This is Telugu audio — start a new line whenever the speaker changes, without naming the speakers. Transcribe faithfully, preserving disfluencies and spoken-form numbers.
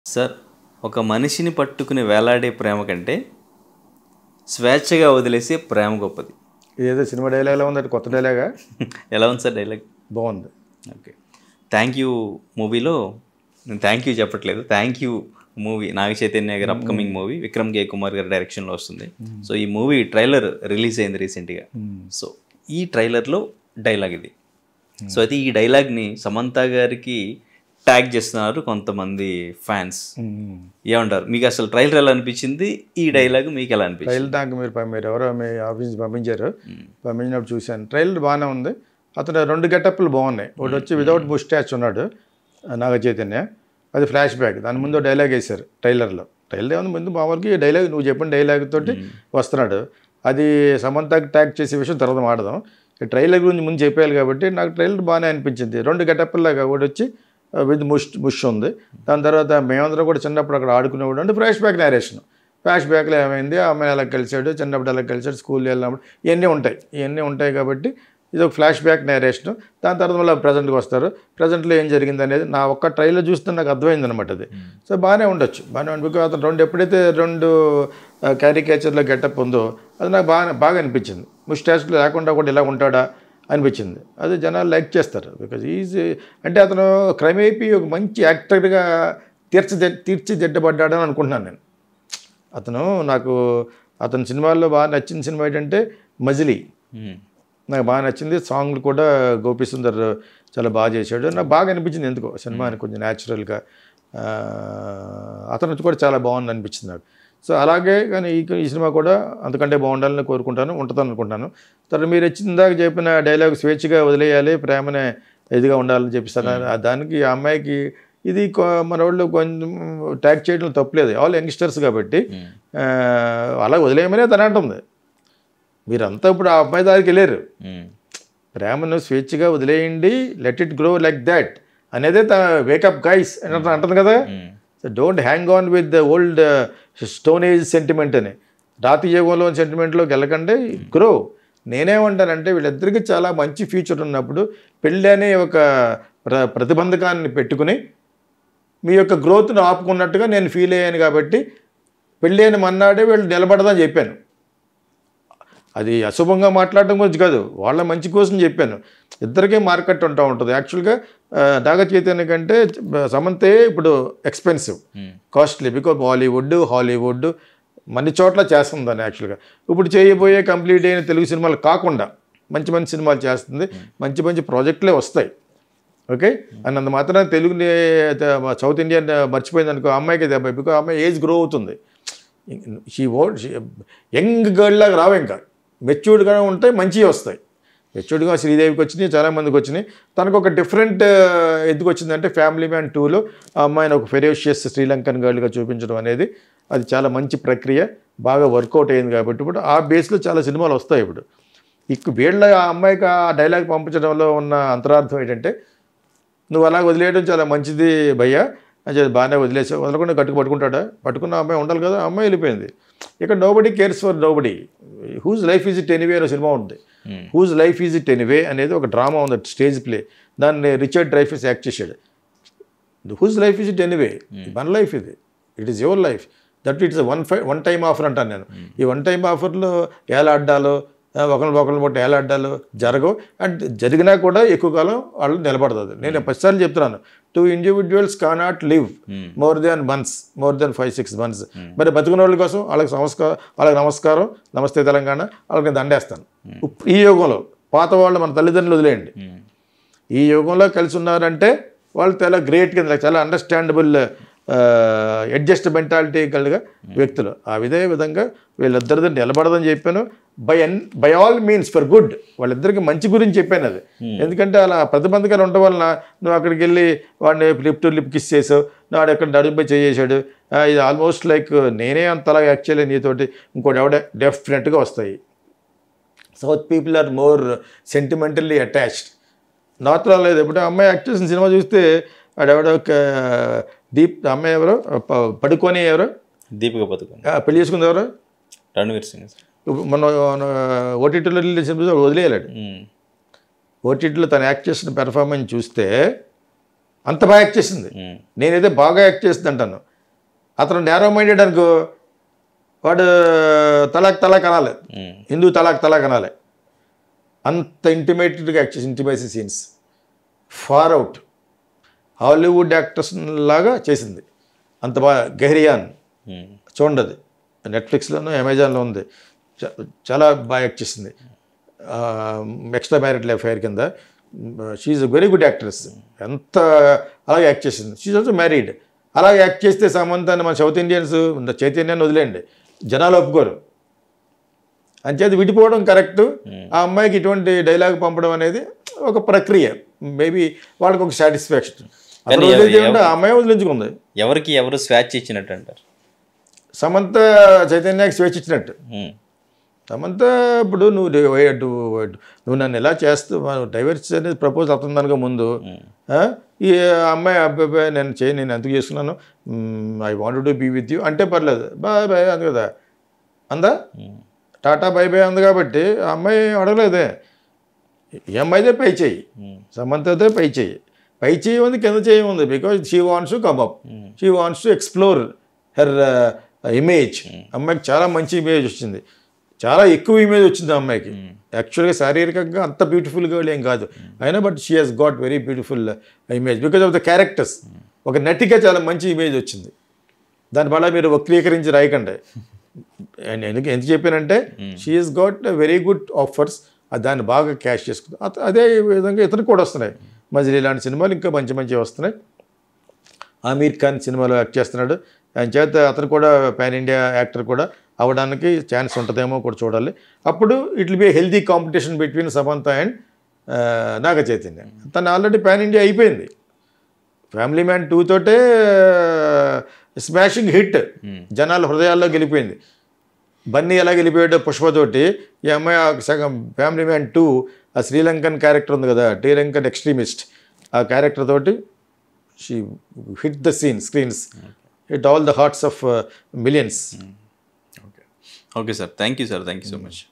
సార్, ఒక మనిషిని పట్టుకుని వేలాడే ప్రేమ కంటే స్వేచ్ఛగా వదిలేసే ప్రేమ గొప్పది.
ఇదేదో సినిమా డైలాగ్లో ఉంది, కొత్త డైలాగా?
ఎలా ఉంది సార్ డైలాగ్?
బాగుంది.
ఓకే, థ్యాంక్ యూ మూవీలో నేను థ్యాంక్ యూ చెప్పట్లేదు, thank you movie Naga Chaitanya గారి upcoming movie Vikram K Kumar గారి డైరెక్షన్లో వస్తుంది. సో ఈ మూవీ ట్రైలర్ రిలీజ్ అయింది రీసెంట్గా. సో ఈ ట్రైలర్లో డైలాగ్ ఇది. సో అయితే ఈ డైలాగ్ని సమంత గారికి ట్యాగ్ చేస్తున్నారు కొంతమంది ఫ్యాన్స్. ఏమంటారు మీకు? అసలు ట్రైలర్ ఎలా అనిపించింది? ఈ డైలాగ్ మీకు ఎలా అనిపించింది?
ట్రైలర్ దాకా మీరు మీరు ఎవరో మీ ఆఫీస్ నుంచి పంపించారు, పంపించినప్పుడు చూశాను. ట్రైలర్ బాగానే ఉంది. అతను రెండు గెటప్లు బాగున్నాయి. ఒకటి వచ్చి వితౌట్ ముస్టాచ్ ఉన్నాడు నాగ చైతన్య, అది ఫ్లాష్ బ్యాక్. దాని ముందు డైలాగ్ వేశారు ట్రైలర్లో. ట్రైలర్ ఏమన్నా ముందు మామూలుగా డైలాగ్ నువ్వు చెప్పిన డైలాగ్ తోటి వస్తున్నాడు. అది సమంతకి ట్యాగ్ చేసే విషయం తర్వాత మాడదాం. ట్రైలర్ గురించి ముందు చెప్పేయాలి కాబట్టి నాకు ట్రైలర్ బాగానే అనిపించింది. రెండు గెటప్లాగా ఒకటి వచ్చి విత్ ముష్ ముష్ ఉంది. దాని తర్వాత మేమందరం కూడా చిన్నప్పుడు అక్కడ ఆడుకునేవాడు అంటే ఫ్లాష్ బ్యాక్ నేరేషన్. ఫ్లాష్ బ్యాక్లో ఏమైంది, ఆ అమ్మాయి ఎలా కలిసాడు, చిన్నప్పుడు ఎలా కలిసాడు, స్కూల్లో వెళ్ళినప్పుడు ఇవన్నీ ఉంటాయి. ఇవన్నీ ఉంటాయి కాబట్టి ఇది ఒక ఫ్లాష్ బ్యాక్ నేరేషన్. దాని తర్వాత మళ్ళీ ప్రజెంట్కి వస్తారు. ప్రజెంట్లో ఏం జరిగింది అనేది నా ఒక్క ట్రైలర్ చూస్తే నాకు అర్థమైంది అనమాట అది. సో బాగానే ఉండొచ్చు, బాగానే ఉంది. బికాజ్ అతను రెండు ఎప్పుడైతే రెండు క్యారికేచర్లో గెటప్ ఉందో అది నాకు బాగా బాగా అనిపించింది. ముస్టాచ్లో లేకుండా కూడా ఇలా ఉంటాడా అనిపించింది. అది జనాలు లైక్ చేస్తారు. బికాజ్ ఈజీ అంటే అతను క్రమేపీ ఒక మంచి యాక్టర్గా తీర్చిది తీర్చిదిద్దబడ్డాడని అనుకుంటున్నాను నేను. అతను నాకు అతని సినిమాల్లో బాగా నచ్చిన సినిమా ఏంటంటే మజిలీ. నాకు బాగా నచ్చింది. సాంగ్లు కూడా గోపి సుందర్ చాలా బాగా చేశాడు. నాకు బాగా అనిపించింది ఎందుకో సినిమాని కొంచెం న్యాచురల్గా. అతను కూడా చాలా బాగుంది అనిపించింది నాకు. సో అలాగే కానీ ఈ ఈ సినిమా కూడా అంతకంటే బాగుండాలని కోరుకుంటాను, ఉంటుందని అనుకుంటాను. తర్వాత మీరు ఇచ్చిందాక చెప్పిన డైలాగ్ స్వేచ్ఛగా వదిలేయాలి, ప్రేమనే ఇదిగా ఉండాలని చెప్పిస్తాను. దానికి ఆ అమ్మాయికి ఇది మన వాళ్ళు కొంచెం ట్యాగ్ చేయడం తప్పులేదు. ఆల్ యంగ్స్టర్స్ కాబట్టి అలా వదిలేయమనే తన అంటుంది. మీరంతా ఇప్పుడు ఆ అమ్మాయి దారికి వెళ్ళారు. ప్రేమను స్వేచ్ఛగా వదిలేయండి, let it grow like that అనేదే తన వేకప్ గైస్ అని అంటుంది కదా. So don't hang on with the old stone age sentiment అని, రాతి యుగంలో సెంటిమెంట్లోకి వెళ్ళకండి, గ్రో. నేనేమంటానంటే వీళ్ళిద్దరికీ చాలా మంచి ఫ్యూచర్ ఉన్నప్పుడు పెళ్ళి అనే ఒక ప్ర ప్రతిబంధకాన్ని పెట్టుకుని మీ యొక్క గ్రోత్ను ఆపుకున్నట్టుగా నేను ఫీల్ అయ్యాను. కాబట్టి పెళ్ళి అని మన్నాడే వీళ్ళు నిలబడదని చెప్పాను. అది అశుభంగా మాట్లాడడం గురించి కాదు, వాళ్ళ మంచి కోసం చెప్పాను. ఇద్దరికే మార్కెట్ ఉంటా ఉంటుంది. యాక్చువల్గా నాగ చైతన్య కంటే సమంతే ఇప్పుడు expensive, costly. Because Bollywood, Hollywood మన్ని చోట్ల చేస్తుందని. యాక్చువల్గా ఇప్పుడు చేయబోయే కంప్లీట్ అయిన తెలుగు సినిమాలు కాకుండా మంచి మంచి సినిమాలు చేస్తుంది, మంచి మంచి ప్రాజెక్టులే వస్తాయి. ఓకే, అన్నంత మాత్రం తెలుగుని సౌత్ ఇండియన్ మర్చిపోయింది అనుకో అమ్మాయికి దెబ్బ. బికాజ్ అమ్మాయి ఏజ్ గ్రో అవుతుంది. షీ ఓల్డ్ యంగ్ గర్ల్ లాగా రావు, ఇంకా మెచ్యూర్డ్గా ఉంటాయి, మంచివి వస్తాయి. మెచ్యూర్డ్గా శ్రీదేవికి వచ్చినాయి, చాలామందికి వచ్చినాయి. తనకు ఒక డిఫరెంట్ ఎందుకు వచ్చిందంటే ఫ్యామిలీ మ్యాన్ టూలో ఆ అమ్మాయిని ఒక ఫెరోషియస్ శ్రీలంకన్ గర్ల్గా చూపించడం అనేది అది చాలా మంచి ప్రక్రియ, బాగా వర్కౌట్ అయింది. కాబట్టి ఇప్పుడు ఆ బేస్లో చాలా సినిమాలు వస్తాయి. ఇప్పుడు ఇక వీళ్ళ ఆ అమ్మాయికి ఆ డైలాగ్ పంపించడంలో ఉన్న అంతరార్థం ఏంటంటే నువ్వు అలా వదిలేయడం చాలా మంచిది భయ్యా అని చెప్పి బాగానే వదిలేసావు, వదలకుండా గట్టుకు పట్టుకుంటాడా, పట్టుకున్న అమ్మాయి ఉండాలి కదా. అమ్మాయి వెళ్ళిపోయింది. ఇక nobody cares for nobody, whose life is it anyway అనే సినిమా ఉంది. Whose life is it anyway అనేది ఒక డ్రామా ఉంది, స్టేజ్ ప్లే. దాన్ని రిచర్డ్ డ్రైఫస్ యాక్ట్ చేశాడు. Whose life is it anyway, మన లైఫ్ ఇది, it is your life, that it's one five one time offer అంటాను నేను. ఈ వన్ టైం ఆఫర్లో ఏలాడ్డాలో ఒకరిని ఒకరిని బట్టి ఏలాడ్డాలు జరగవు. అండ్ జరిగినా కూడా ఎక్కువ కాలం వాళ్ళు నిలబడుతుంది. నేను పదిసార్లు చెప్తున్నాను, two individuals cannot live more than months, more than five six months. మరి బతుకున్న వాళ్ళ కోసం వాళ్ళకి నమస్కారం, వాళ్ళకి నమస్కారం, నమస్తే తెలంగాణ, వాళ్ళకి నేను దండేస్తాను. ఈ యుగంలో పాత వాళ్ళు మన తల్లిదండ్రులు వదిలేయండి, ఈ యుగంలో కలిసి ఉన్నారంటే వాళ్ళు చాలా గ్రేట్ కింద, చాలా అండర్స్టాండబుల్ అడ్జస్ట్ మెంటాలిటీ కలిగా వ్యక్తులు. ఆ విధే విధంగా వీళ్ళిద్దరిది నిలబడదని చెప్పాను. By and by all means for good, వాళ్ళిద్దరికి మంచి గురించి చెప్పాను అది. ఎందుకంటే అలా ప్రతిబంధకాలు ఉండడం వలన నువ్వు అక్కడికి వెళ్ళి వాడిని లిప్ టు లిప్ కిస్ చేసావు, నాడు ఎక్కడ నడుపై చేసాడు, ఇది ఆల్మోస్ట్ లైక్ నేనే అంతలా యాక్చువల్లీ నీతోటి ఇంకోటి ఎవడే డెఫినెట్గా వస్తాయి. South people are more sentimentally attached. నార్త్లో లేదు. ఎప్పుడు అమ్మాయి యాక్ట్ చేసిన సినిమా చూస్తే ఆడెవడో దీప్ అమ్మాయి ఎవరో పడుకొని ఎవరో
దీపిక పదుకొని
పెళ్లి చేసుకుంది ఎవరో
రణవీర్ సింగ్.
మన ఓటీటీలో రిలీజ్ చేసిన వదిలేయాడు. ఓటీటీలో తను యాక్ట్ చేసిన పెర్ఫార్మెన్స్ చూస్తే అంత బాగా యాక్ట్ చేసింది. నేనైతే బాగా యాక్ట్ చేసింది అంటాను. అతను నేరో మైండెడ్ అనుకో, వాడు తలాక్ తలాక్ అనాలి, హిందూ తలాక్ తలాక్ అనాలి. అంత ఇంటిమేటెడ్గా యాక్ట్ చేసి intimacy scenes far out Hollywood actors లాగా చేసింది. అంత బాగా గెహ్రియాన్ చూడండి, నెట్ఫ్లిక్స్లోనూ అమెజాన్లో ఉంది, చాలా బాగా యాక్ట్ చేసింది. ఎక్స్ట్రా మ్యారిటల్ అఫైర్ కింద she's a very good actress. ఎంత అలాగే యాక్ట్ చేసింది. She's also married. అలాగే యాక్ట్ చేస్తే సమంతాన్ని మన సౌత్ ఇండియన్స్ చైతన్యాన్ని వదిలేండి, జనాలు ఒప్పుకోరు. అంచేది విడిపోవడం కరెక్ట్. ఆ అమ్మాయికి ఇటువంటి డైలాగ్ పంపడం అనేది ఒక ప్రక్రియ, మేబీ వాళ్ళకి ఒక సాటిస్ఫాక్షన్. ఆ అమ్మాయి వదిలించుకుంది.
ఎవరికి ఎవరు స్వేచ్ఛ ఇచ్చినట్టు అంటారు?
సమంత చైతన్యకి స్వేచ్ఛ ఇచ్చినట్టు. సమంత ఇప్పుడు నువ్వు నువ్వు నన్ను ఎలా చేస్తావు, డైవర్స్ అనేది ప్రపోజ్ అవుతుంది అనుకో ముందు, ఈ అమ్మాయి అబ్బాయి నేను చేయి, నేను ఎందుకు చేస్తున్నాను, I want to be with you అంటే పర్లేదు, బాయ్ బాయ్ అంది కదా, అందా టాటా బై బై అంది. కాబట్టి ఆ అమ్మాయి అడగలేదే, ఈ అమ్మాయిదే పై చేయి, సమంతదే పై చేయి. పై చేయి ఉంది, కింద చేయి ఉంది. Because she wants to come up, she wants to explore her image. అమ్మాయికి చాలా మంచి ఇమేజ్ వచ్చింది, చాలా ఎక్కువ ఇమేజ్ వచ్చింది ఆ అమ్మాయికి. యాక్చువల్గా శారీరకంగా అంత బ్యూటిఫుల్గా ఏం కాదు అయినా, but she has got very beautiful image because of the characters. ఒక నటిగా చాలా మంచి ఇమేజ్ వచ్చింది. దానివల్ల మీరు వక్రీకరించి రాయకండి. ఎందుకు ఎందుకు చెప్పానంటే she is got very good offers, దాన్ని బాగా క్యాష్ చేసుకుంది. అదే విధంగా ఇతనికి కూడా వస్తున్నాయి మజిలీ ఇలాంటి సినిమాలు, ఇంకా మంచి మంచివి వస్తున్నాయి. ఆమీర్ ఖాన్ సినిమాలో యాక్ట్ చేస్తున్నాడు, ఆయన చేత అతను కూడా పాన్ ఇండియా యాక్టర్ కూడా అవ్వడానికి ఛాన్స్ ఉంటుందేమో కూడా చూడాలి. అప్పుడు it will be healthy competition between Samantha and Naga Chaitanya. తను ఆల్రెడీ పాన్ ఇండియా అయిపోయింది. ఫ్యామిలీ మ్యాన్ టూ తోటే స్మాషింగ్ హిట్, జనాల హృదయాల్లో గెలిపోయింది. బన్నీ ఎలా గెలిపోయాడో పుష్పతోటి, ఈ అమ్మాయి సగం ఫ్యామిలీ మ్యాన్ టూ ఆ శ్రీలంకన్ క్యారెక్టర్ ఉంది కదా, శ్రీలంకన్ ఎక్స్ట్రీమిస్ట్, ఆ క్యారెక్టర్ తోటి she hit the scene screens, hit all the hearts of millions.
Okay okay sir, thank you sir, thank you so much.